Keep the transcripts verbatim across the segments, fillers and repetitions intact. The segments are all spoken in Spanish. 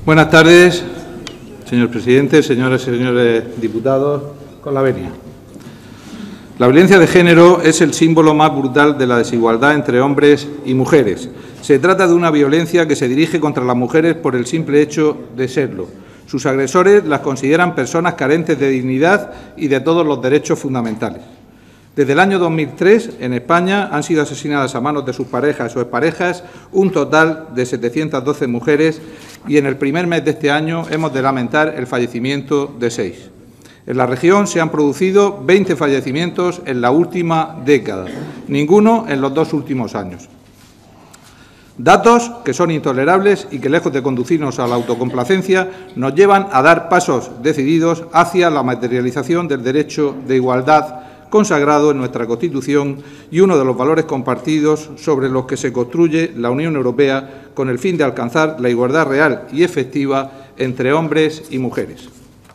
Buenas tardes, señor presidente, señoras y señores diputados. Con la venia. La violencia de género es el símbolo más brutal de la desigualdad entre hombres y mujeres. Se trata de una violencia que se dirige contra las mujeres por el simple hecho de serlo. Sus agresores las consideran personas carentes de dignidad y de todos los derechos fundamentales. Desde el año dos mil tres, en España, han sido asesinadas a manos de sus parejas o exparejas un total de setecientas doce mujeres y en el primer mes de este año hemos de lamentar el fallecimiento de seis. En la región se han producido veinte fallecimientos en la última década, ninguno en los dos últimos años. Datos que son intolerables y que, lejos de conducirnos a la autocomplacencia, nos llevan a dar pasos decididos hacia la materialización del derecho de igualdad consagrado en nuestra Constitución y uno de los valores compartidos sobre los que se construye la Unión Europea con el fin de alcanzar la igualdad real y efectiva entre hombres y mujeres.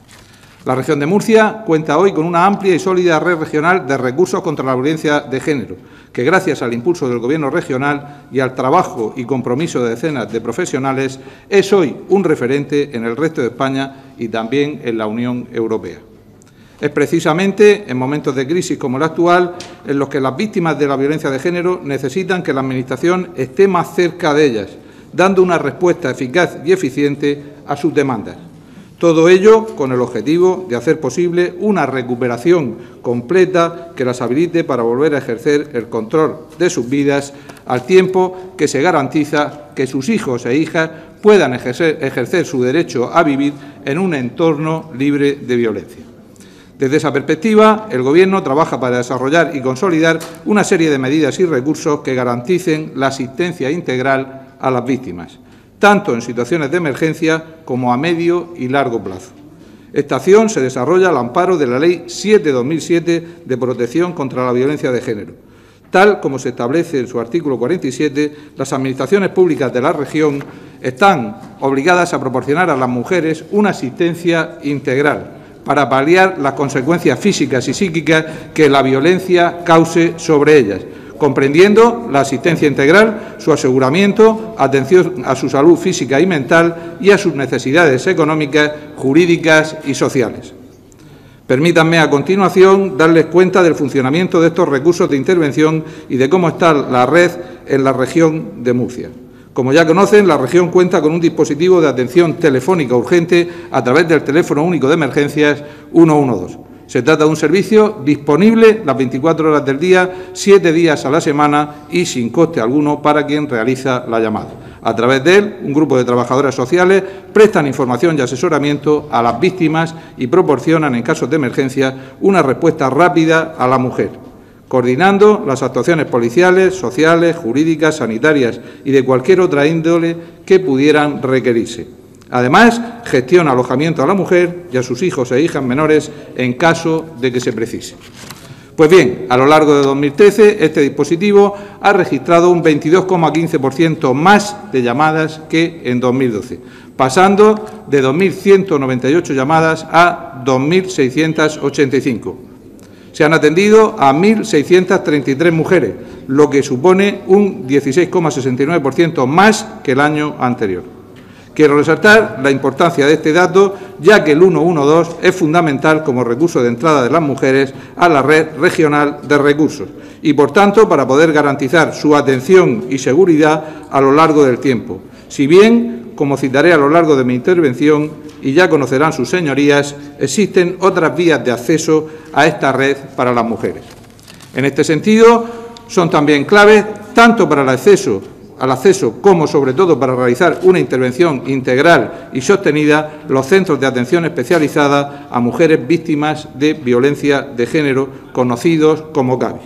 La región de Murcia cuenta hoy con una amplia y sólida red regional de recursos contra la violencia de género, que gracias al impulso del Gobierno regional y al trabajo y compromiso de decenas de profesionales es hoy un referente en el resto de España y también en la Unión Europea. Es precisamente en momentos de crisis como el actual en los que las víctimas de la violencia de género necesitan que la Administración esté más cerca de ellas, dando una respuesta eficaz y eficiente a sus demandas. Todo ello con el objetivo de hacer posible una recuperación completa que las habilite para volver a ejercer el control de sus vidas, al tiempo que se garantiza que sus hijos e hijas puedan ejercer, ejercer su derecho a vivir en un entorno libre de violencia. Desde esa perspectiva, el Gobierno trabaja para desarrollar y consolidar una serie de medidas y recursos que garanticen la asistencia integral a las víctimas, tanto en situaciones de emergencia como a medio y largo plazo. Esta acción se desarrolla al amparo de la Ley siete barra dos mil siete de protección contra la violencia de género. Tal como se establece en su artículo cuarenta y siete, las administraciones públicas de la región están obligadas a proporcionar a las mujeres una asistencia integral para paliar las consecuencias físicas y psíquicas que la violencia cause sobre ellas, comprendiendo la asistencia integral, su aseguramiento, atención a su salud física y mental y a sus necesidades económicas, jurídicas y sociales. Permítanme a continuación darles cuenta del funcionamiento de estos recursos de intervención y de cómo está la red en la región de Murcia. Como ya conocen, la región cuenta con un dispositivo de atención telefónica urgente a través del teléfono único de emergencias ciento doce. Se trata de un servicio disponible las veinticuatro horas del día, siete días a la semana y sin coste alguno para quien realiza la llamada. A través de él, un grupo de trabajadoras sociales prestan información y asesoramiento a las víctimas y proporcionan, en casos de emergencia, una respuesta rápida a la mujer, coordinando las actuaciones policiales, sociales, jurídicas, sanitarias y de cualquier otra índole que pudieran requerirse. Además, gestiona alojamiento a la mujer y a sus hijos e hijas menores en caso de que se precise. Pues bien, a lo largo de dos mil trece, este dispositivo ha registrado un veintidós coma quince por ciento más de llamadas que en dos mil doce, pasando de dos mil ciento noventa y ocho llamadas a dos mil seiscientas ochenta y cinco. Se han atendido a mil seiscientas treinta y tres mujeres, lo que supone un dieciséis coma sesenta y nueve por ciento más que el año anterior. Quiero resaltar la importancia de este dato, ya que el ciento doce es fundamental como recurso de entrada de las mujeres a la red regional de recursos y, por tanto, para poder garantizar su atención y seguridad a lo largo del tiempo. Si bien, como citaré a lo largo de mi intervención, y ya conocerán sus señorías, existen otras vías de acceso a esta red para las mujeres. En este sentido, son también claves tanto para el acceso al acceso como, sobre todo, para realizar una intervención integral y sostenida, los centros de atención especializada a mujeres víctimas de violencia de género, conocidos como CAVIS.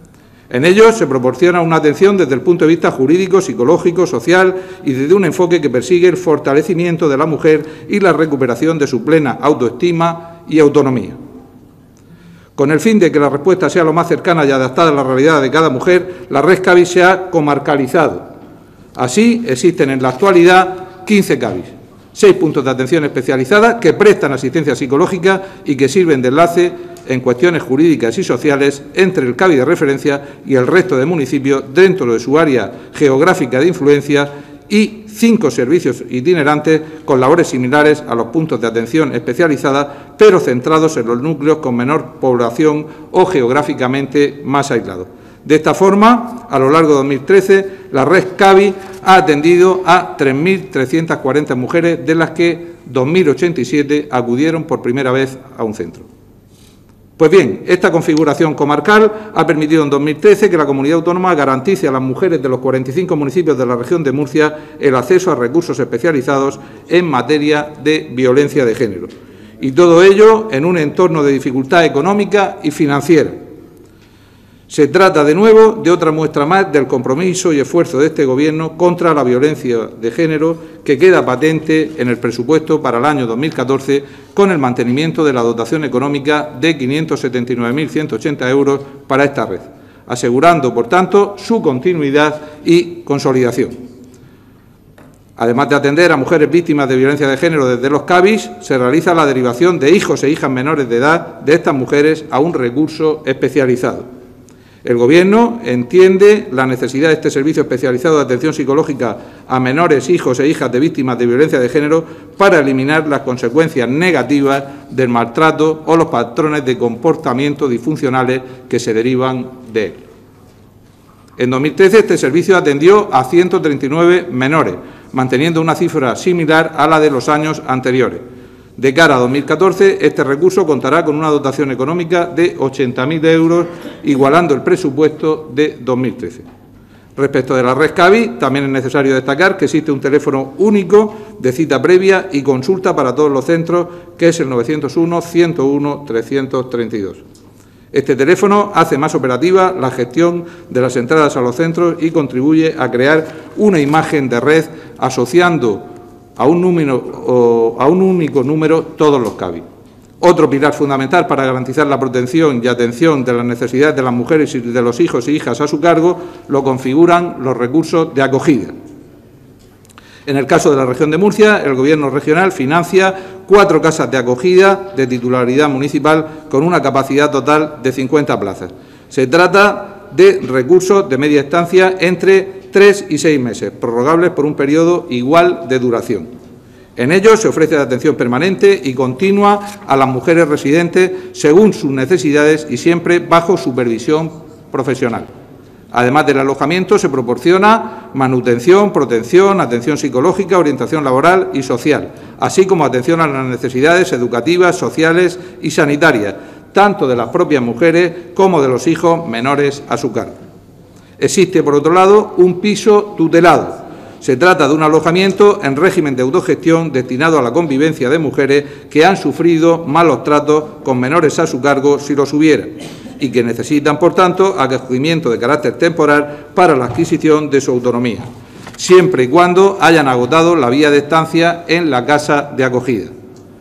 En ellos se proporciona una atención desde el punto de vista jurídico, psicológico, social y desde un enfoque que persigue el fortalecimiento de la mujer y la recuperación de su plena autoestima y autonomía. Con el fin de que la respuesta sea lo más cercana y adaptada a la realidad de cada mujer, la red CAVIS se ha comarcalizado. Así, existen en la actualidad quince CAVIS, seis puntos de atención especializada que prestan asistencia psicológica y que sirven de enlace en cuestiones jurídicas y sociales entre el CAVIS de referencia y el resto de municipios dentro de su área geográfica de influencia y cinco servicios itinerantes con labores similares a los puntos de atención especializada, pero centrados en los núcleos con menor población o geográficamente más aislados. De esta forma, a lo largo de dos mil trece, la red CABI ha atendido a tres mil trescientas cuarenta mujeres, de las que dos mil ochenta y siete acudieron por primera vez a un centro. Pues bien, esta configuración comarcal ha permitido en dos mil trece que la comunidad autónoma garantice a las mujeres de los cuarenta y cinco municipios de la región de Murcia el acceso a recursos especializados en materia de violencia de género. Y todo ello en un entorno de dificultad económica y financiera. Se trata, de nuevo, de otra muestra más del compromiso y esfuerzo de este Gobierno contra la violencia de género, que queda patente en el presupuesto para el año dos mil catorce, con el mantenimiento de la dotación económica de quinientos setenta y nueve mil ciento ochenta euros para esta red, asegurando, por tanto, su continuidad y consolidación. Además de atender a mujeres víctimas de violencia de género desde los CABIs, se realiza la derivación de hijos e hijas menores de edad de estas mujeres a un recurso especializado. El Gobierno entiende la necesidad de este servicio especializado de atención psicológica a menores, hijos e hijas de víctimas de violencia de género para eliminar las consecuencias negativas del maltrato o los patrones de comportamiento disfuncionales que se derivan de él. En dos mil trece, este servicio atendió a ciento treinta y nueve menores, manteniendo una cifra similar a la de los años anteriores. De cara a dos mil catorce, este recurso contará con una dotación económica de ochenta mil euros, igualando el presupuesto de dos mil trece. Respecto de la red CABI, también es necesario destacar que existe un teléfono único de cita previa y consulta para todos los centros, que es el novecientos uno, ciento uno, trescientos treinta y dos. Este teléfono hace más operativa la gestión de las entradas a los centros y contribuye a crear una imagen de red asociando a un, número, o a un único número todos los CABI. Otro pilar fundamental para garantizar la protección y atención de las necesidades de las mujeres y de los hijos e hijas a su cargo lo configuran los recursos de acogida. En el caso de la región de Murcia, el Gobierno regional financia cuatro casas de acogida de titularidad municipal con una capacidad total de cincuenta plazas. Se trata de recursos de media estancia entre tres y seis meses, prorrogables por un periodo igual de duración. En ellos se ofrece atención permanente y continua a las mujeres residentes según sus necesidades y siempre bajo supervisión profesional. Además del alojamiento, se proporciona manutención, protección, atención psicológica, orientación laboral y social, así como atención a las necesidades educativas, sociales y sanitarias, tanto de las propias mujeres como de los hijos menores a su cargo. Existe, por otro lado, un piso tutelado. Se trata de un alojamiento en régimen de autogestión destinado a la convivencia de mujeres que han sufrido malos tratos con menores a su cargo, si los hubiera, y que necesitan, por tanto, acogimiento de carácter temporal para la adquisición de su autonomía, siempre y cuando hayan agotado la vía de estancia en la casa de acogida.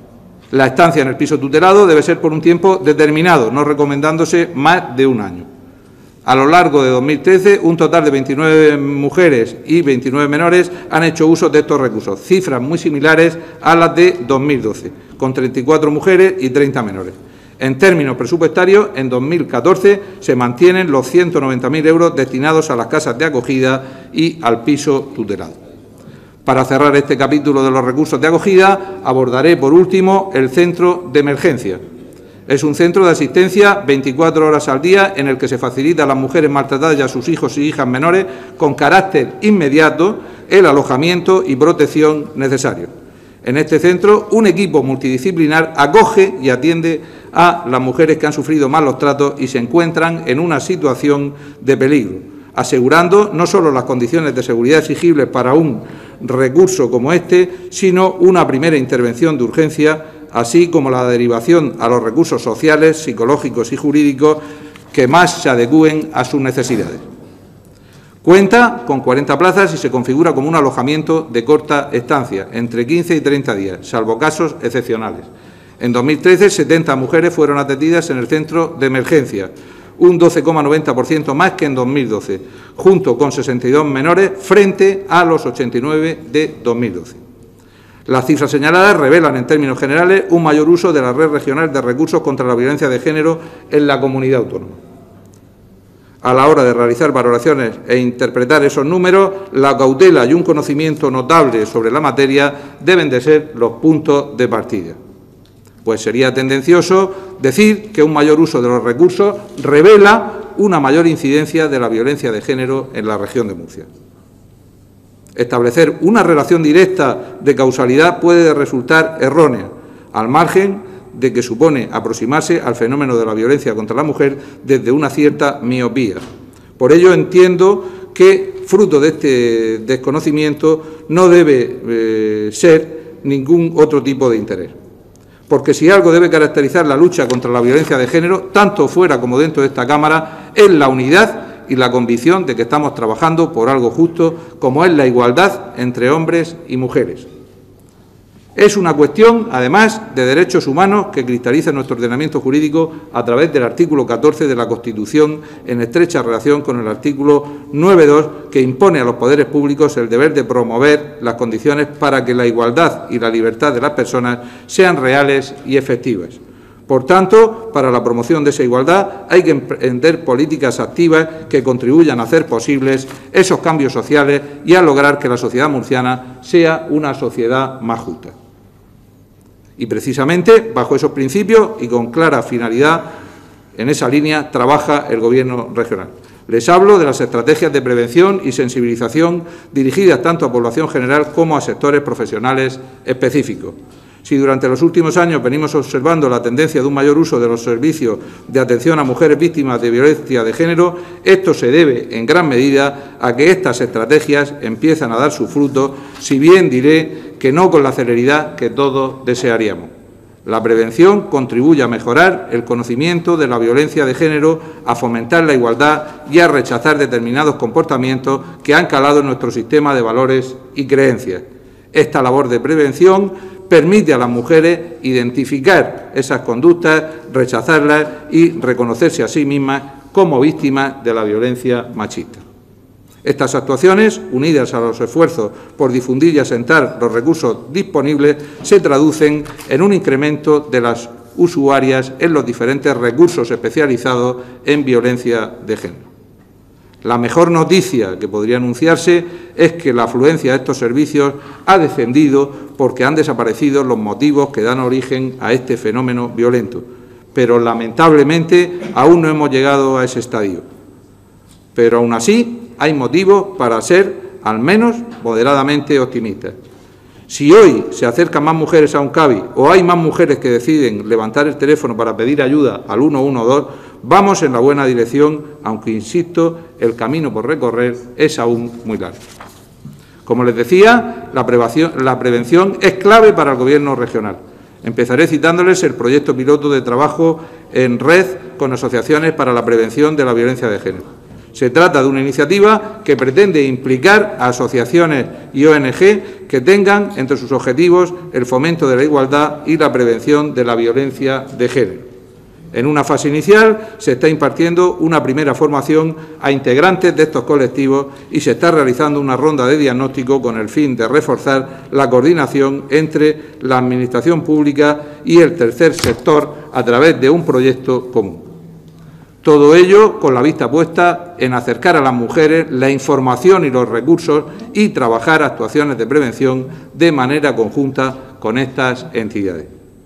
La estancia en el piso tutelado debe ser por un tiempo determinado, no recomendándose más de un año. A lo largo de dos mil trece, un total de veintinueve mujeres y veintinueve menores han hecho uso de estos recursos, cifras muy similares a las de dos mil doce, con treinta y cuatro mujeres y treinta menores. En términos presupuestarios, en dos mil catorce se mantienen los ciento noventa mil euros destinados a las casas de acogida y al piso tutelado. Para cerrar este capítulo de los recursos de acogida, abordaré por último el centro de emergencia. Es un centro de asistencia veinticuatro horas al día en el que se facilita a las mujeres maltratadas y a sus hijos y hijas menores con carácter inmediato el alojamiento y protección necesario. En este centro, un equipo multidisciplinar acoge y atiende a las mujeres que han sufrido malos tratos y se encuentran en una situación de peligro, asegurando no solo las condiciones de seguridad exigibles para un recurso como este, sino una primera intervención de urgencia, así como la derivación a los recursos sociales, psicológicos y jurídicos que más se adecúen a sus necesidades. Cuenta con cuarenta plazas y se configura como un alojamiento de corta estancia, entre quince y treinta días, salvo casos excepcionales. En dos mil trece, setenta mujeres fueron atendidas en el centro de emergencia, un doce coma noventa por ciento más que en dos mil doce, junto con sesenta y dos menores frente a los ochenta y nueve de dos mil doce. Las cifras señaladas revelan, en términos generales, un mayor uso de la red regional de recursos contra la violencia de género en la comunidad autónoma. A la hora de realizar valoraciones e interpretar esos números, la cautela y un conocimiento notable sobre la materia deben de ser los puntos de partida. Pues sería tendencioso decir que un mayor uso de los recursos revela una mayor incidencia de la violencia de género en la región de Murcia. Establecer una relación directa de causalidad puede resultar errónea, al margen de que supone aproximarse al fenómeno de la violencia contra la mujer desde una cierta miopía. Por ello entiendo que, fruto de este desconocimiento, no debe eh, ser ningún otro tipo de interés. Porque si algo debe caracterizar la lucha contra la violencia de género, tanto fuera como dentro de esta Cámara, es la unidad y la convicción de que estamos trabajando por algo justo, como es la igualdad entre hombres y mujeres. Es una cuestión, además, de derechos humanos que cristaliza nuestro ordenamiento jurídico a través del artículo catorce de la Constitución, en estrecha relación con el artículo nueve punto dos, que impone a los poderes públicos el deber de promover las condiciones para que la igualdad y la libertad de las personas sean reales y efectivas. Por tanto, para la promoción de esa igualdad hay que emprender políticas activas que contribuyan a hacer posibles esos cambios sociales y a lograr que la sociedad murciana sea una sociedad más justa. Y precisamente bajo esos principios y con clara finalidad, en esa línea trabaja el Gobierno regional. Les hablo de las estrategias de prevención y sensibilización dirigidas tanto a población general como a sectores profesionales específicos. Si durante los últimos años venimos observando la tendencia de un mayor uso de los servicios de atención a mujeres víctimas de violencia de género, esto se debe en gran medida a que estas estrategias empiezan a dar su fruto, si bien diré que no con la celeridad que todos desearíamos. La prevención contribuye a mejorar el conocimiento de la violencia de género, a fomentar la igualdad y a rechazar determinados comportamientos que han calado en nuestro sistema de valores y creencias. Esta labor de prevención permite a las mujeres identificar esas conductas, rechazarlas y reconocerse a sí mismas como víctimas de la violencia machista. Estas actuaciones, unidas a los esfuerzos por difundir y asentar los recursos disponibles, se traducen en un incremento de las usuarias en los diferentes recursos especializados en violencia de género. La mejor noticia que podría anunciarse es que la afluencia de estos servicios ha descendido porque han desaparecido los motivos que dan origen a este fenómeno violento. Pero, lamentablemente, aún no hemos llegado a ese estadio. Pero, aún así, hay motivos para ser, al menos, moderadamente optimistas. Si hoy se acercan más mujeres a un C A B I o hay más mujeres que deciden levantar el teléfono para pedir ayuda al uno uno dos, vamos en la buena dirección, aunque, insisto, el camino por recorrer es aún muy largo. Como les decía, la prevención, la prevención es clave para el Gobierno regional. Empezaré citándoles el proyecto piloto de trabajo en red con asociaciones para la prevención de la violencia de género. Se trata de una iniciativa que pretende implicar a asociaciones y O N G que tengan entre sus objetivos el fomento de la igualdad y la prevención de la violencia de género. En una fase inicial se está impartiendo una primera formación a integrantes de estos colectivos y se está realizando una ronda de diagnóstico con el fin de reforzar la coordinación entre la Administración pública y el tercer sector a través de un proyecto común. Todo ello con la vista puesta en acercar a las mujeres la información y los recursos y trabajar actuaciones de prevención de manera conjunta con estas entidades.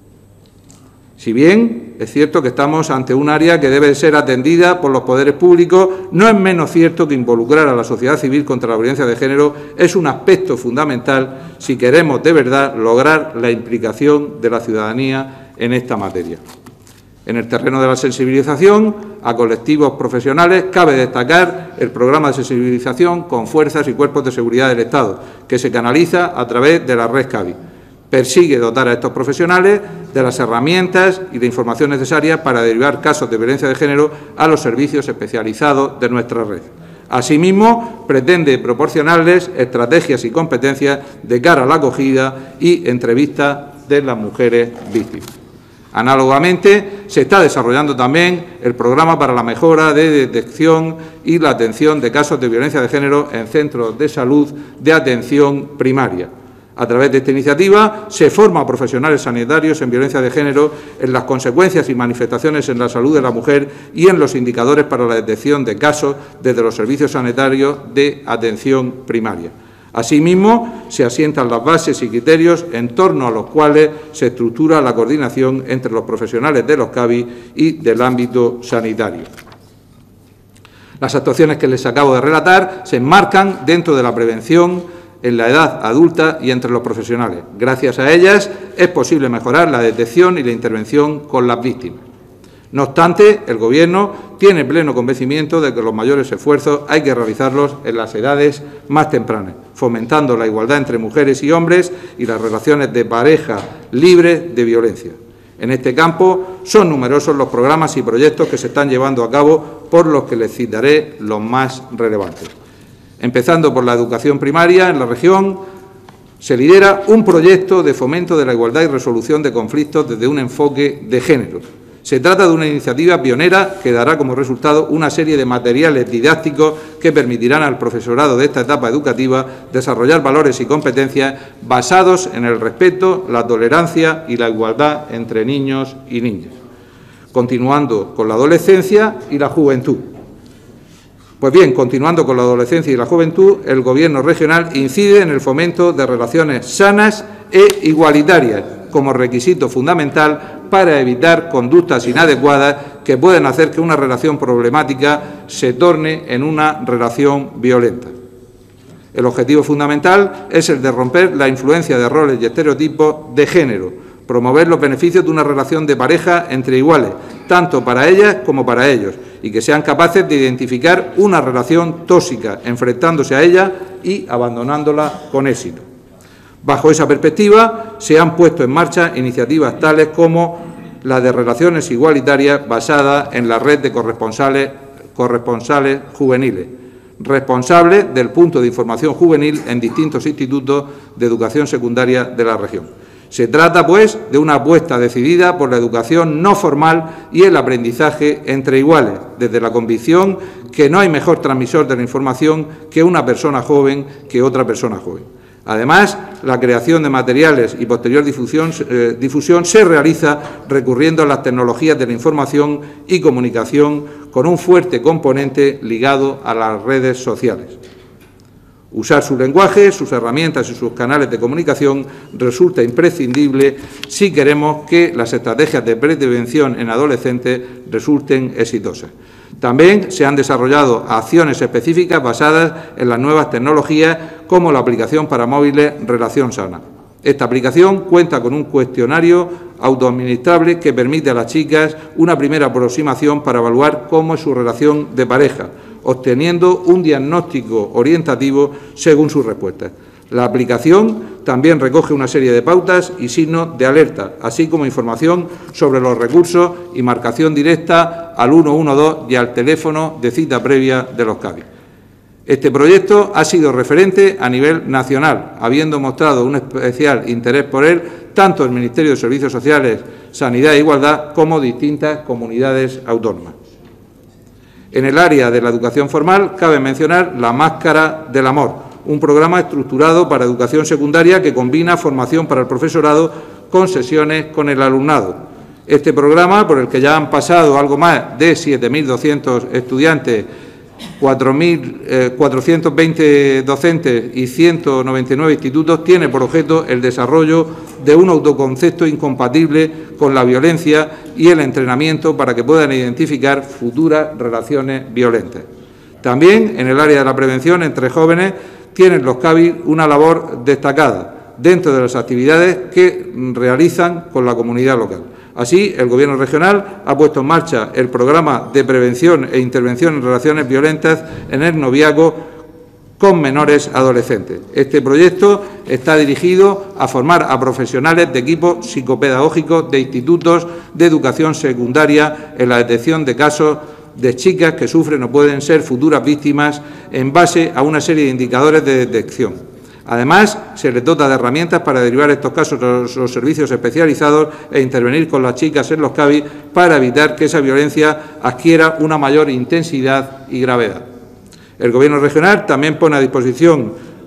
Si bien es cierto que estamos ante un área que debe ser atendida por los poderes públicos, no es menos cierto que involucrar a la sociedad civil contra la violencia de género es un aspecto fundamental si queremos de verdad lograr la implicación de la ciudadanía en esta materia. En el terreno de la sensibilización a colectivos profesionales cabe destacar el programa de sensibilización con fuerzas y cuerpos de seguridad del Estado, que se canaliza a través de la red C A B I. Persigue dotar a estos profesionales de las herramientas y de información necesarias para derivar casos de violencia de género a los servicios especializados de nuestra red. Asimismo, pretende proporcionarles estrategias y competencias de cara a la acogida y entrevista de las mujeres víctimas. Análogamente, se está desarrollando también el programa para la mejora de detección y la atención de casos de violencia de género en centros de salud de atención primaria. A través de esta iniciativa se forma a profesionales sanitarios en violencia de género, en las consecuencias y manifestaciones en la salud de la mujer y en los indicadores para la detección de casos desde los servicios sanitarios de atención primaria. Asimismo, se asientan las bases y criterios en torno a los cuales se estructura la coordinación entre los profesionales de los C A B I y del ámbito sanitario. Las actuaciones que les acabo de relatar se enmarcan dentro de la prevención en la edad adulta y entre los profesionales. Gracias a ellas es posible mejorar la detección y la intervención con las víctimas. No obstante, el Gobierno tiene pleno convencimiento de que los mayores esfuerzos hay que realizarlos en las edades más tempranas, fomentando la igualdad entre mujeres y hombres y las relaciones de pareja libres de violencia. En este campo son numerosos los programas y proyectos que se están llevando a cabo, por los que les citaré los más relevantes. Empezando por la educación primaria, en la región se lidera un proyecto de fomento de la igualdad y resolución de conflictos desde un enfoque de género. Se trata de una iniciativa pionera que dará como resultado una serie de materiales didácticos que permitirán al profesorado de esta etapa educativa desarrollar valores y competencias basados en el respeto, la tolerancia y la igualdad entre niños y niñas. Continuando con la adolescencia y la juventud. Pues bien, continuando con la adolescencia y la juventud, el Gobierno regional incide en el fomento de relaciones sanas e igualitarias como requisito fundamental para evitar conductas inadecuadas que pueden hacer que una relación problemática se torne en una relación violenta. El objetivo fundamental es el de romper la influencia de roles y estereotipos de género, promover los beneficios de una relación de pareja entre iguales, tanto para ellas como para ellos, y que sean capaces de identificar una relación tóxica, enfrentándose a ella y abandonándola con éxito. Bajo esa perspectiva, se han puesto en marcha iniciativas tales como la de relaciones igualitarias basada en la red de corresponsales, corresponsales juveniles, responsables del punto de información juvenil en distintos institutos de educación secundaria de la región. Se trata, pues, de una apuesta decidida por la educación no formal y el aprendizaje entre iguales, desde la convicción que no hay mejor transmisor de la información que una persona joven que otra persona joven. Además, la creación de materiales y posterior difusión, eh, difusión se realiza recurriendo a las tecnologías de la información y comunicación con un fuerte componente ligado a las redes sociales. Usar su lenguaje, sus herramientas y sus canales de comunicación resulta imprescindible si queremos que las estrategias de prevención en adolescentes resulten exitosas. También se han desarrollado acciones específicas basadas en las nuevas tecnologías, como la aplicación para móviles Relación Sana. Esta aplicación cuenta con un cuestionario autoadministrable que permite a las chicas una primera aproximación para evaluar cómo es su relación de pareja, obteniendo un diagnóstico orientativo según sus respuestas. La aplicación también recoge una serie de pautas y signos de alerta, así como información sobre los recursos y marcación directa al uno uno dos y al teléfono de cita previa de los C A B I. Este proyecto ha sido referente a nivel nacional, habiendo mostrado un especial interés por él tanto el Ministerio de Servicios Sociales, Sanidad e Igualdad como distintas comunidades autónomas. En el área de la educación formal cabe mencionar la Máscara del Amor, un programa estructurado para educación secundaria que combina formación para el profesorado con sesiones con el alumnado. Este programa, por el que ya han pasado algo más de siete mil doscientos estudiantes, cuatro mil cuatrocientos veinte docentes y ciento noventa y nueve institutos, tiene por objeto el desarrollo de un autoconcepto incompatible con la violencia y el entrenamiento para que puedan identificar futuras relaciones violentas. También en el área de la prevención entre jóvenes tienen los C A B I una labor destacada dentro de las actividades que realizan con la comunidad local. Así, el Gobierno regional ha puesto en marcha el programa de prevención e intervención en relaciones violentas en el noviazgo con menores adolescentes. Este proyecto está dirigido a formar a profesionales de equipos psicopedagógicos de institutos de educación secundaria en la detección de casos de chicas que sufren o pueden ser futuras víctimas en base a una serie de indicadores de detección. Además, se les dota de herramientas para derivar estos casos a los servicios especializados e intervenir con las chicas en los C A B I para evitar que esa violencia adquiera una mayor intensidad y gravedad. El Gobierno regional también pone a disposición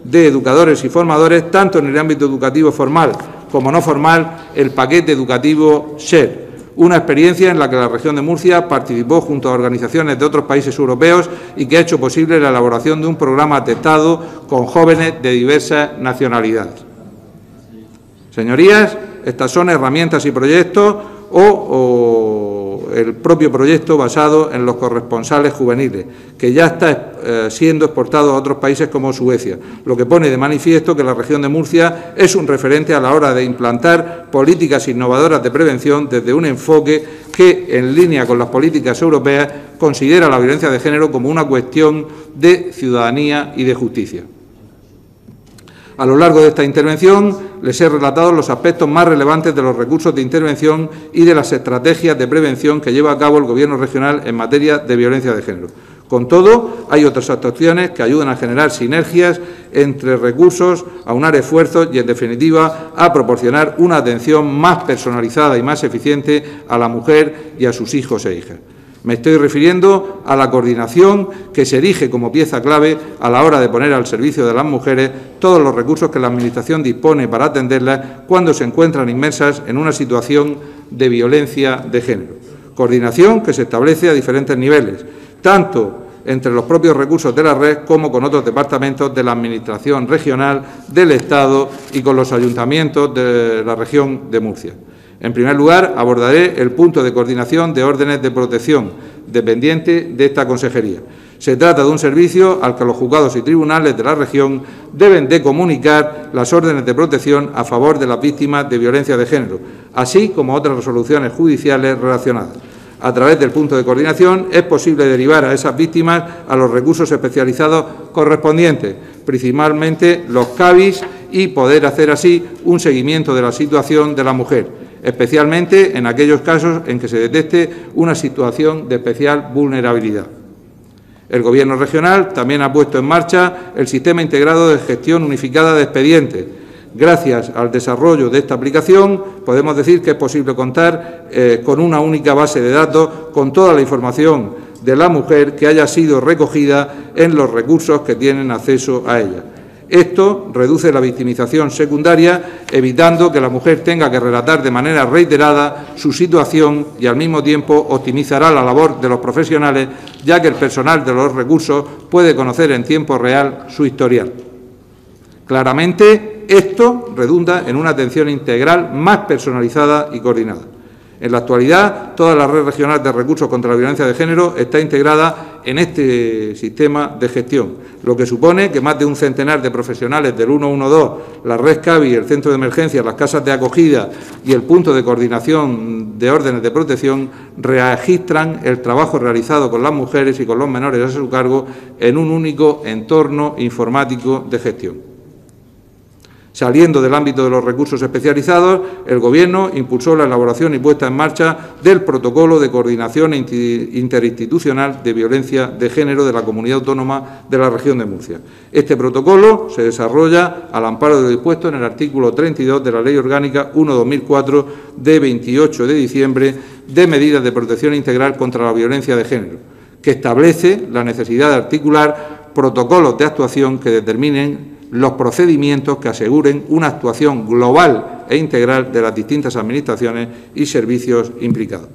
de educadores y formadores, tanto en el ámbito educativo formal como no formal, el paquete educativo SHARE, una experiencia en la que la región de Murcia participó junto a organizaciones de otros países europeos y que ha hecho posible la elaboración de un programa atestado con jóvenes de diversas nacionalidades. Señorías, estas son herramientas y proyectos o, o el propio proyecto basado en los corresponsales juveniles, que ya está eh, siendo exportado a otros países como Suecia, lo que pone de manifiesto que la región de Murcia es un referente a la hora de implantar políticas innovadoras de prevención desde un enfoque que, en línea con las políticas europeas, considera la violencia de género como una cuestión de ciudadanía y de justicia. A lo largo de esta intervención les he relatado los aspectos más relevantes de los recursos de intervención y de las estrategias de prevención que lleva a cabo el Gobierno regional en materia de violencia de género. Con todo, hay otras actuaciones que ayudan a generar sinergias entre recursos, a aunar esfuerzos y, en definitiva, a proporcionar una atención más personalizada y más eficiente a la mujer y a sus hijos e hijas. Me estoy refiriendo a la coordinación que se erige como pieza clave a la hora de poner al servicio de las mujeres todos los recursos que la Administración dispone para atenderlas cuando se encuentran inmersas en una situación de violencia de género. Coordinación que se establece a diferentes niveles, tanto entre los propios recursos de la red como con otros departamentos de la Administración regional, del Estado y con los ayuntamientos de la región de Murcia. En primer lugar, abordaré el punto de coordinación de órdenes de protección, dependiente de esta consejería. Se trata de un servicio al que los juzgados y tribunales de la región deben de comunicar las órdenes de protección a favor de las víctimas de violencia de género, así como otras resoluciones judiciales relacionadas. A través del punto de coordinación es posible derivar a esas víctimas a los recursos especializados correspondientes, principalmente los C A B I S, y poder hacer así un seguimiento de la situación de la mujer, especialmente en aquellos casos en que se detecte una situación de especial vulnerabilidad. El Gobierno regional también ha puesto en marcha el Sistema Integrado de Gestión Unificada de Expedientes. Gracias al desarrollo de esta aplicación, podemos decir que es posible contar eh, con una única base de datos con toda la información de la mujer que haya sido recogida en los recursos que tienen acceso a ella. Esto reduce la victimización secundaria, evitando que la mujer tenga que relatar de manera reiterada su situación y, al mismo tiempo, optimizará la labor de los profesionales, ya que el personal de los recursos puede conocer en tiempo real su historial. Claramente, esto redunda en una atención integral más personalizada y coordinada. En la actualidad, toda la red regional de recursos contra la violencia de género está integrada en este sistema de gestión, lo que supone que más de un centenar de profesionales del ciento doce, la red C A B I, el centro de emergencia, las casas de acogida y el punto de coordinación de órdenes de protección registran el trabajo realizado con las mujeres y con los menores a su cargo en un único entorno informático de gestión. Saliendo del ámbito de los recursos especializados, el Gobierno impulsó la elaboración y puesta en marcha del Protocolo de Coordinación Interinstitucional de Violencia de Género de la Comunidad Autónoma de la Región de Murcia. Este protocolo se desarrolla al amparo de lo dispuesto en el artículo treinta y dos de la Ley Orgánica uno barra dos mil cuatro de veintiocho de diciembre de medidas de protección integral contra la violencia de género, que establece la necesidad de articular protocolos de actuación que determinen los procedimientos que aseguren una actuación global e integral de las distintas administraciones y servicios implicados.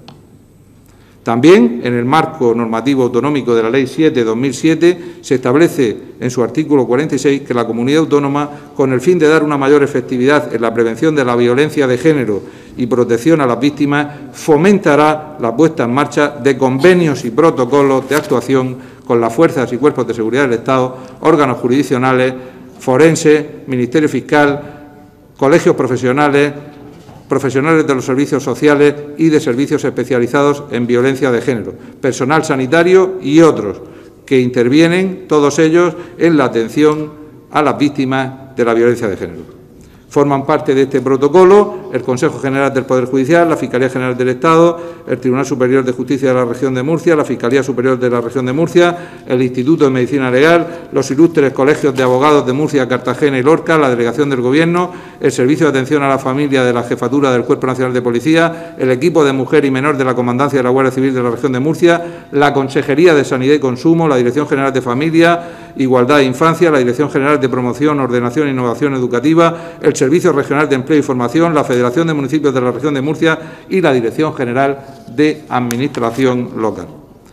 También, en el marco normativo autonómico de la Ley siete barra dos mil siete, se establece en su artículo cuarenta y seis que la comunidad autónoma, con el fin de dar una mayor efectividad en la prevención de la violencia de género y protección a las víctimas, fomentará la puesta en marcha de convenios y protocolos de actuación con las fuerzas y cuerpos de seguridad del Estado, órganos jurisdiccionales, forense, Ministerio Fiscal, colegios profesionales, profesionales de los servicios sociales y de servicios especializados en violencia de género, personal sanitario y otros, que intervienen, todos ellos, en la atención a las víctimas de la violencia de género. Forman parte de este protocolo el Consejo General del Poder Judicial, la Fiscalía General del Estado, el Tribunal Superior de Justicia de la Región de Murcia, la Fiscalía Superior de la Región de Murcia, el Instituto de Medicina Legal, los ilustres colegios de abogados de Murcia, Cartagena y Lorca, la Delegación del Gobierno, el Servicio de Atención a la Familia de la Jefatura del Cuerpo Nacional de Policía, el equipo de mujer y menor de la Comandancia de la Guardia Civil de la Región de Murcia, la Consejería de Sanidad y Consumo, la Dirección General de Familia, Igualdad de Infancia, la Dirección General de Promoción, Ordenación e Innovación Educativa, el Servicio Regional de Empleo y Formación, la Federación de Municipios de la Región de Murcia y la Dirección General de Administración Local.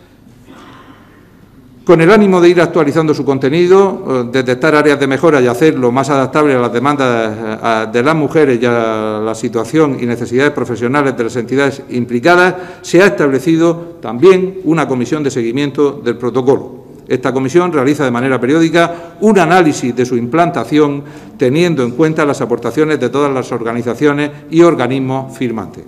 Con el ánimo de ir actualizando su contenido, detectar áreas de mejora y hacerlo más adaptable a las demandas de las mujeres y a la situación y necesidades profesionales de las entidades implicadas, se ha establecido también una comisión de seguimiento del protocolo. Esta comisión realiza de manera periódica un análisis de su implantación, teniendo en cuenta las aportaciones de todas las organizaciones y organismos firmantes.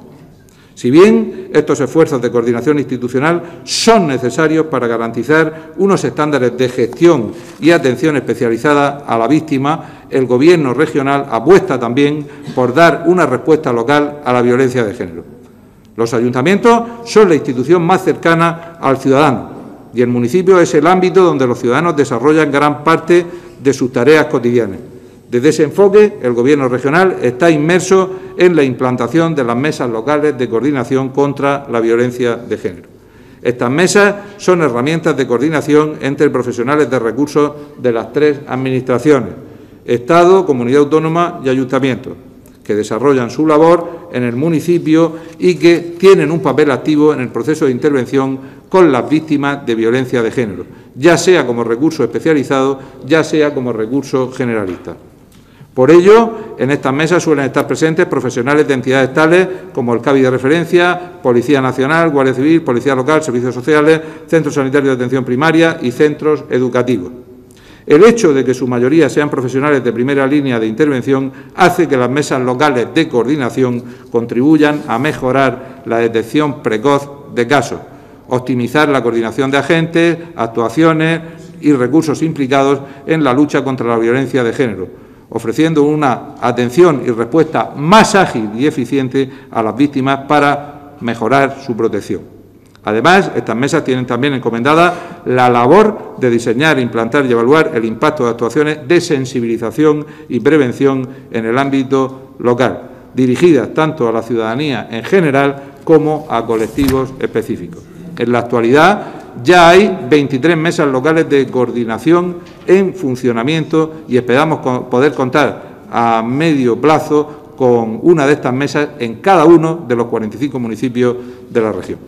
Si bien estos esfuerzos de coordinación institucional son necesarios para garantizar unos estándares de gestión y atención especializada a la víctima, el Gobierno regional apuesta también por dar una respuesta local a la violencia de género. Los ayuntamientos son la institución más cercana al ciudadano y el municipio es el ámbito donde los ciudadanos desarrollan gran parte de sus tareas cotidianas. Desde ese enfoque, el Gobierno regional está inmerso en la implantación de las mesas locales de coordinación contra la violencia de género. Estas mesas son herramientas de coordinación entre profesionales de recursos de las tres administraciones, Estado, Comunidad Autónoma y Ayuntamiento, que desarrollan su labor en el municipio y que tienen un papel activo en el proceso de intervención con las víctimas de violencia de género, ya sea como recurso especializado, ya sea como recurso generalista. Por ello, en estas mesas suelen estar presentes profesionales de entidades tales como el CABI de referencia, Policía Nacional, Guardia Civil, Policía Local, Servicios Sociales, Centros Sanitarios de Atención Primaria y centros educativos. El hecho de que su mayoría sean profesionales de primera línea de intervención hace que las mesas locales de coordinación contribuyan a mejorar la detección precoz de casos, optimizar la coordinación de agentes, actuaciones y recursos implicados en la lucha contra la violencia de género, ofreciendo una atención y respuesta más ágil y eficiente a las víctimas para mejorar su protección. Además, estas mesas tienen también encomendada la labor de diseñar, implantar y evaluar el impacto de actuaciones de sensibilización y prevención en el ámbito local, dirigidas tanto a la ciudadanía en general como a colectivos específicos. En la actualidad, ya hay veintitrés mesas locales de coordinación en funcionamiento y esperamos poder contar a medio plazo con una de estas mesas en cada uno de los cuarenta y cinco municipios de la región.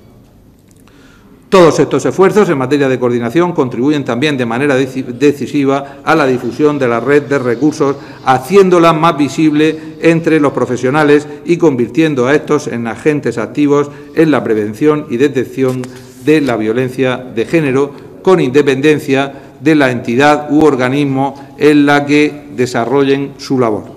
Todos estos esfuerzos en materia de coordinación contribuyen también de manera decisiva a la difusión de la red de recursos, haciéndola más visible entre los profesionales y convirtiendo a estos en agentes activos en la prevención y detección de la violencia de género, con independencia de la entidad u organismo en la que desarrollen su labor.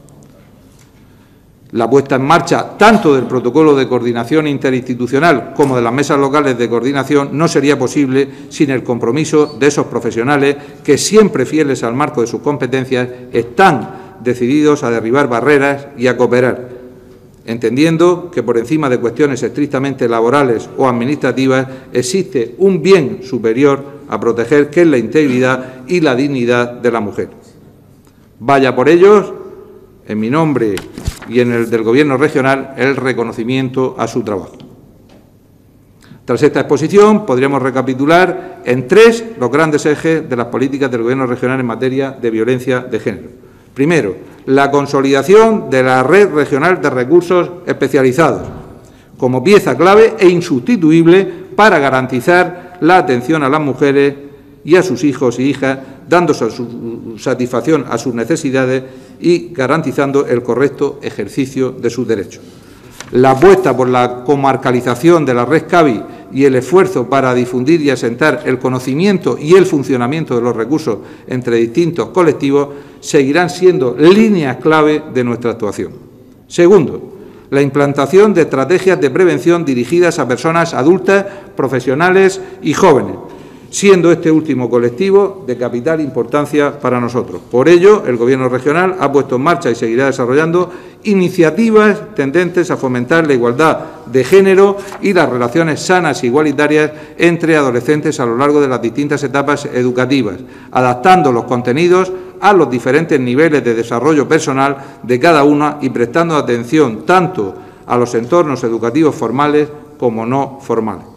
La puesta en marcha tanto del protocolo de coordinación interinstitucional como de las mesas locales de coordinación no sería posible sin el compromiso de esos profesionales que, siempre fieles al marco de sus competencias, están decididos a derribar barreras y a cooperar, entendiendo que por encima de cuestiones estrictamente laborales o administrativas existe un bien superior a proteger, que es la integridad y la dignidad de la mujer. Vaya por ellos, en mi nombre y en el del Gobierno regional, el reconocimiento a su trabajo. Tras esta exposición, podríamos recapitular en tres los grandes ejes de las políticas del Gobierno regional en materia de violencia de género. Primero, la consolidación de la red regional de recursos especializados, como pieza clave e insustituible para garantizar la atención a las mujeres y a sus hijos y hijas, dando su satisfacción a sus necesidades y garantizando el correcto ejercicio de sus derechos. La apuesta por la comarcalización de la red CABI y el esfuerzo para difundir y asentar el conocimiento y el funcionamiento de los recursos entre distintos colectivos seguirán siendo líneas clave de nuestra actuación. Segundo, la implantación de estrategias de prevención dirigidas a personas adultas, profesionales y jóvenes, siendo este último colectivo de capital importancia para nosotros. Por ello, el Gobierno regional ha puesto en marcha y seguirá desarrollando iniciativas tendentes a fomentar la igualdad de género y las relaciones sanas e igualitarias entre adolescentes a lo largo de las distintas etapas educativas, adaptando los contenidos a los diferentes niveles de desarrollo personal de cada una y prestando atención tanto a los entornos educativos formales como no formales.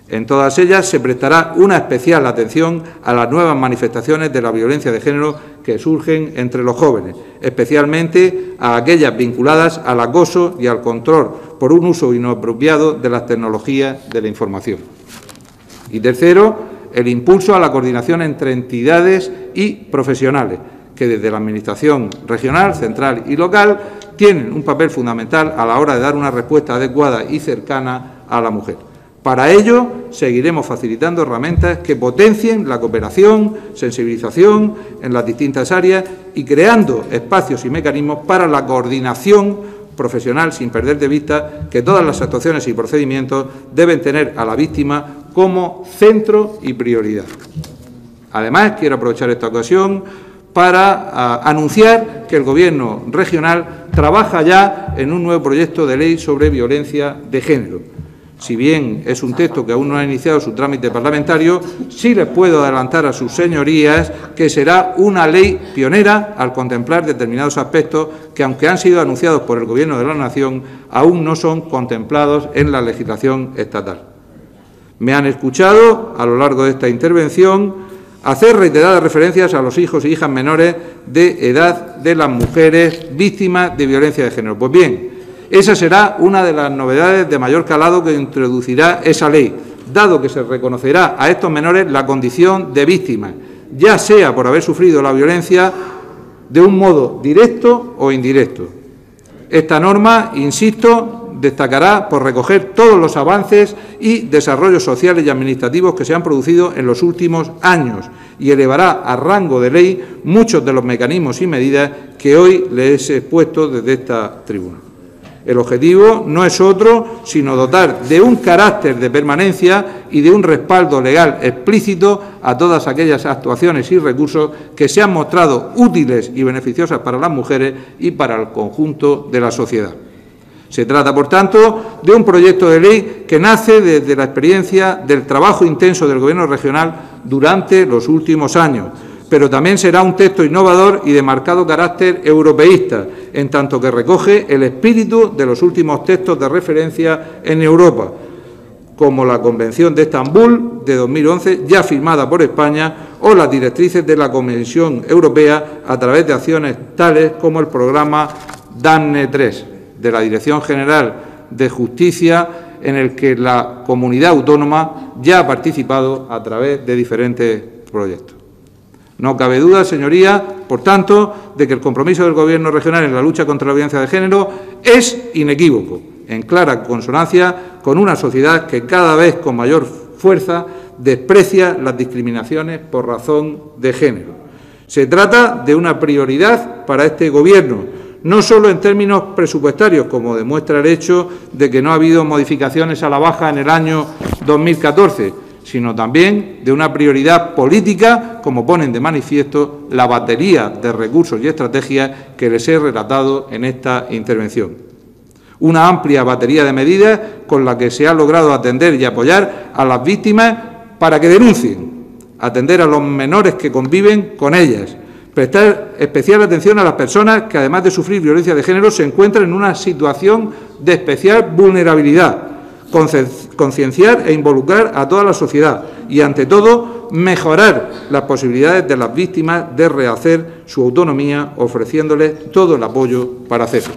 En todas ellas se prestará una especial atención a las nuevas manifestaciones de la violencia de género que surgen entre los jóvenes, especialmente a aquellas vinculadas al acoso y al control por un uso inapropiado de las tecnologías de la información. Y tercero, el impulso a la coordinación entre entidades y profesionales, que desde la Administración regional, central y local tienen un papel fundamental a la hora de dar una respuesta adecuada y cercana a la mujer. Para ello, seguiremos facilitando herramientas que potencien la cooperación, sensibilización en las distintas áreas y creando espacios y mecanismos para la coordinación profesional, sin perder de vista que todas las actuaciones y procedimientos deben tener a la víctima como centro y prioridad. Además, quiero aprovechar esta ocasión para uh, anunciar que el Gobierno regional trabaja ya en un nuevo proyecto de ley sobre violencia de género. Si bien es un texto que aún no ha iniciado su trámite parlamentario, sí les puedo adelantar a sus señorías que será una ley pionera al contemplar determinados aspectos que, aunque han sido anunciados por el Gobierno de la Nación, aún no son contemplados en la legislación estatal. Me han escuchado, a lo largo de esta intervención, hacer reiteradas referencias a los hijos e hijas menores de edad de las mujeres víctimas de violencia de género. Pues bien, esa será una de las novedades de mayor calado que introducirá esa ley, dado que se reconocerá a estos menores la condición de víctimas, ya sea por haber sufrido la violencia de un modo directo o indirecto. Esta norma, insisto, destacará por recoger todos los avances y desarrollos sociales y administrativos que se han producido en los últimos años y elevará a rango de ley muchos de los mecanismos y medidas que hoy les he expuesto desde esta tribuna. El objetivo no es otro sino dotar de un carácter de permanencia y de un respaldo legal explícito a todas aquellas actuaciones y recursos que se han mostrado útiles y beneficiosas para las mujeres y para el conjunto de la sociedad. Se trata, por tanto, de un proyecto de ley que nace desde la experiencia del trabajo intenso del Gobierno regional durante los últimos años, pero también será un texto innovador y de marcado carácter europeísta, en tanto que recoge el espíritu de los últimos textos de referencia en Europa, como la Convención de Estambul de dos mil once, ya firmada por España, o las directrices de la Comisión Europea a través de acciones tales como el programa DAPHNE tres, de la Dirección General de Justicia, en el que la comunidad autónoma ya ha participado a través de diferentes proyectos. No cabe duda, señorías, por tanto, de que el compromiso del Gobierno regional en la lucha contra la violencia de género es inequívoco, en clara consonancia con una sociedad que cada vez con mayor fuerza desprecia las discriminaciones por razón de género. Se trata de una prioridad para este Gobierno, no solo en términos presupuestarios, como demuestra el hecho de que no ha habido modificaciones a la baja en el año dos mil catorce, sino también de una prioridad política, como ponen de manifiesto la batería de recursos y estrategias que les he relatado en esta intervención. Una amplia batería de medidas con la que se ha logrado atender y apoyar a las víctimas para que denuncien, atender a los menores que conviven con ellas, prestar especial atención a las personas que, además de sufrir violencia de género, se encuentran en una situación de especial vulnerabilidad, concienciar e involucrar a toda la sociedad y, ante todo, mejorar las posibilidades de las víctimas de rehacer su autonomía, ofreciéndoles todo el apoyo para hacerlo.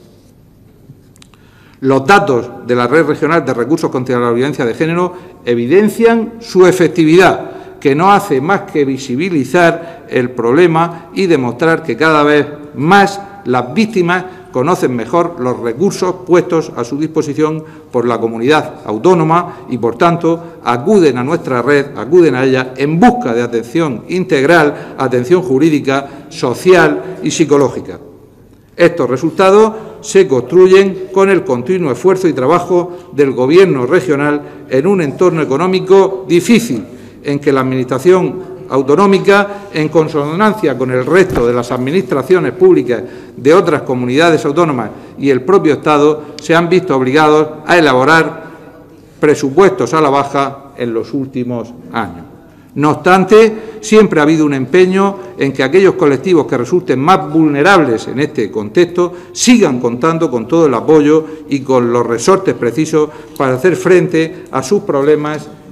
Los datos de la Red Regional de Recursos contra la Violencia de Género evidencian su efectividad, que no hace más que visibilizar el problema y demostrar que cada vez más las víctimas conocen mejor los recursos puestos a su disposición por la comunidad autónoma y, por tanto, acuden a nuestra red, acuden a ella en busca de atención integral, atención jurídica, social y psicológica. Estos resultados se construyen con el continuo esfuerzo y trabajo del Gobierno regional en un entorno económico difícil, en que la Administración autonómica, en consonancia con el resto de las administraciones públicas de otras comunidades autónomas y el propio Estado, se han visto obligados a elaborar presupuestos a la baja en los últimos años. No obstante, siempre ha habido un empeño en que aquellos colectivos que resulten más vulnerables en este contexto sigan contando con todo el apoyo y con los resortes precisos para hacer frente a sus problemas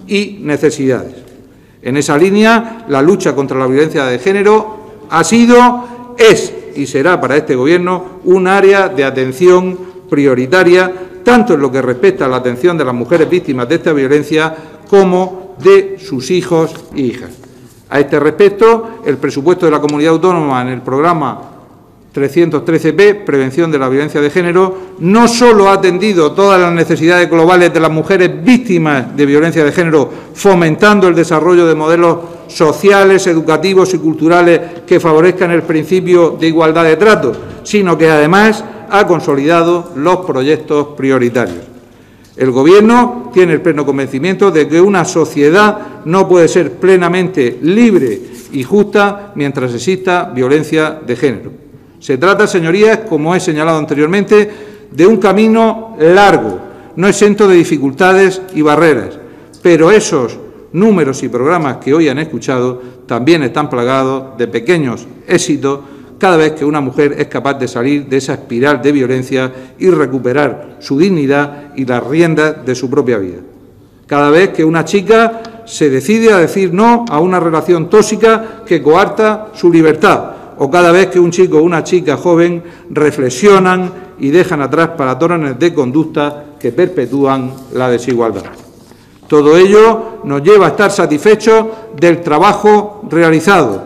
y necesidades. En esa línea, la lucha contra la violencia de género ha sido, es y será para este Gobierno un área de atención prioritaria, tanto en lo que respecta a la atención de las mujeres víctimas de esta violencia como de sus hijos e hijas. A este respecto, el presupuesto de la Comunidad Autónoma en el programa trescientos trece P, Prevención de la Violencia de Género, no solo ha atendido todas las necesidades globales de las mujeres víctimas de violencia de género, fomentando el desarrollo de modelos sociales, educativos y culturales que favorezcan el principio de igualdad de trato, sino que además ha consolidado los proyectos prioritarios. El Gobierno tiene el pleno convencimiento de que una sociedad no puede ser plenamente libre y justa mientras exista violencia de género. Se trata, señorías, como he señalado anteriormente, de un camino largo, no exento de dificultades y barreras, pero esos números y programas que hoy han escuchado también están plagados de pequeños éxitos cada vez que una mujer es capaz de salir de esa espiral de violencia y recuperar su dignidad y las riendas de su propia vida. Cada vez que una chica se decide a decir no a una relación tóxica que coarta su libertad, o cada vez que un chico o una chica joven reflexionan y dejan atrás patrones de conducta que perpetúan la desigualdad. Todo ello nos lleva a estar satisfechos del trabajo realizado,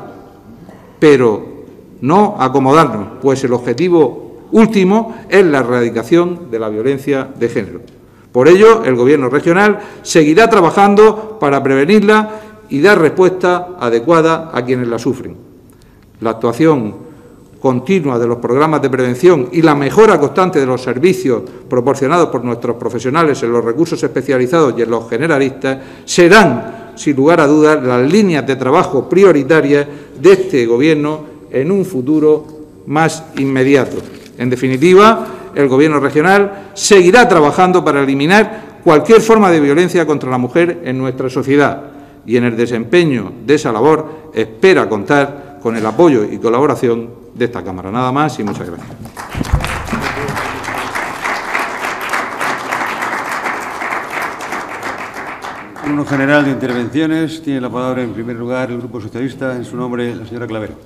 pero no acomodarnos, pues el objetivo último es la erradicación de la violencia de género. Por ello, el Gobierno regional seguirá trabajando para prevenirla y dar respuesta adecuada a quienes la sufren. La actuación continua de los programas de prevención y la mejora constante de los servicios proporcionados por nuestros profesionales en los recursos especializados y en los generalistas serán, sin lugar a dudas, las líneas de trabajo prioritarias de este Gobierno en un futuro más inmediato. En definitiva, el Gobierno regional seguirá trabajando para eliminar cualquier forma de violencia contra la mujer en nuestra sociedad y en el desempeño de esa labor espera contar con el apoyo y colaboración de esta Cámara. Nada más y muchas gracias. Turno general de intervenciones. Tiene la palabra en primer lugar el Grupo Socialista. En su nombre, la señora Clavero.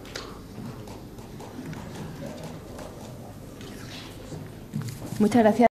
Muchas gracias.